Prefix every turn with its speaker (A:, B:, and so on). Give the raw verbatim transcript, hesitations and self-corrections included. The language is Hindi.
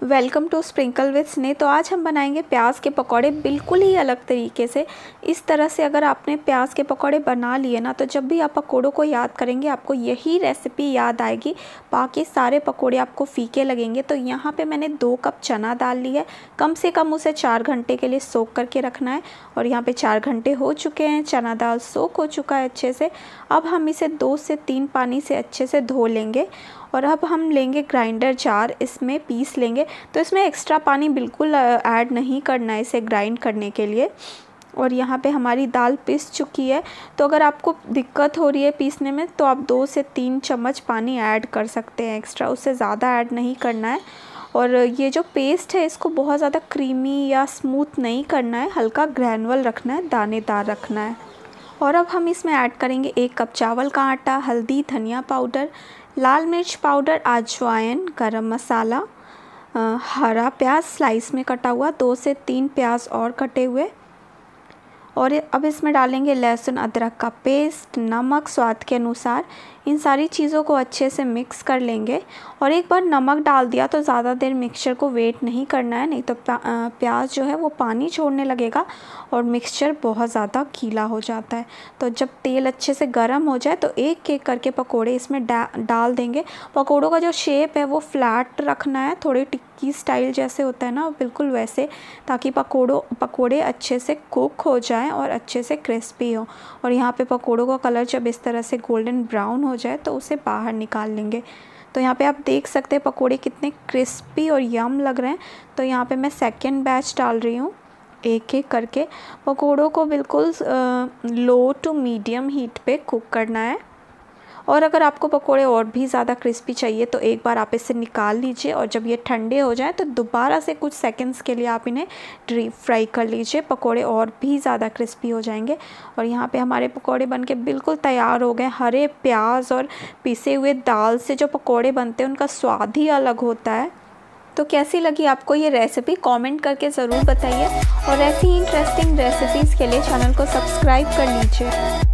A: वेलकम टू स्प्रिंकल विद स्नेह। तो आज हम बनाएंगे प्याज के पकौड़े बिल्कुल ही अलग तरीके से। इस तरह से अगर आपने प्याज के पकौड़े बना लिए ना, तो जब भी आप पकौड़ों को याद करेंगे आपको यही रेसिपी याद आएगी, बाकी सारे पकौड़े आपको फीके लगेंगे। तो यहाँ पे मैंने दो कप चना दाल ली है, कम से कम उसे चार घंटे के लिए सोख करके रखना है। और यहाँ पे चार घंटे हो चुके हैं, चना दाल सोख हो चुका है अच्छे से। अब हम इसे दो से तीन पानी से अच्छे से धो लेंगे और अब हम लेंगे ग्राइंडर जार, इसमें पीस लेंगे। तो इसमें एक्स्ट्रा पानी बिल्कुल ऐड नहीं करना है इसे ग्राइंड करने के लिए। और यहाँ पे हमारी दाल पिस चुकी है। तो अगर आपको दिक्कत हो रही है पीसने में तो आप दो से तीन चम्मच पानी ऐड कर सकते हैं एक्स्ट्रा, उससे ज़्यादा ऐड नहीं करना है। और ये जो पेस्ट है इसको बहुत ज़्यादा क्रीमी या स्मूथ नहीं करना है, हल्का ग्रैनुअल रखना है, दानेदार रखना है। और अब हम इसमें ऐड करेंगे एक कप चावल का आटा, हल्दी, धनिया पाउडर, लाल मिर्च पाउडर, अजवाइन, गरम मसाला, हरा प्याज स्लाइस में कटा हुआ, दो से तीन प्याज और कटे हुए। और अब इसमें डालेंगे लहसुन अदरक का पेस्ट, नमक स्वाद के अनुसार। इन सारी चीज़ों को अच्छे से मिक्स कर लेंगे। और एक बार नमक डाल दिया तो ज़्यादा देर मिक्सचर को वेट नहीं करना है, नहीं तो प्याज जो है वो पानी छोड़ने लगेगा और मिक्सचर बहुत ज़्यादा गीला हो जाता है। तो जब तेल अच्छे से गर्म हो जाए तो एक एक करके पकोड़े इसमें डा, डाल देंगे। पकोड़ों का जो शेप है वो फ्लैट रखना है, थोड़ी टिक्की स्टाइल जैसे होता है ना, बिल्कुल वैसे, ताकि पकोड़ों पकोड़े अच्छे से कुक हो जाएं और अच्छे से क्रिस्पी हो। और यहाँ पे पकोड़ों का कलर जब इस तरह से गोल्डन ब्राउन हो जाए तो उसे बाहर निकाल लेंगे। तो यहाँ पे आप देख सकते हैं पकोड़े कितने क्रिस्पी और यम लग रहे हैं। तो यहाँ पे मैं सेकेंड बैच डाल रही हूँ। एक एक करके पकोड़ों को बिल्कुल लो टू मीडियम हीट पे कुक करना है। और अगर आपको पकोड़े और भी ज़्यादा क्रिस्पी चाहिए तो एक बार आप इसे निकाल लीजिए और जब ये ठंडे हो जाएं तो दोबारा से कुछ सेकंड्स के लिए आप इन्हें डीप फ्राई कर लीजिए, पकोड़े और भी ज़्यादा क्रिस्पी हो जाएंगे। और यहाँ पे हमारे पकोड़े बनके बिल्कुल तैयार हो गए। हरे प्याज और पिसे हुए दाल से जो पकोड़े बनते हैं उनका स्वाद ही अलग होता है। तो कैसी लगी आपको ये रेसिपी कमेंट करके ज़रूर बताइए। और ऐसी ही इंटरेस्टिंग रेसिपीज़ के लिए चैनल को सब्सक्राइब कर लीजिए।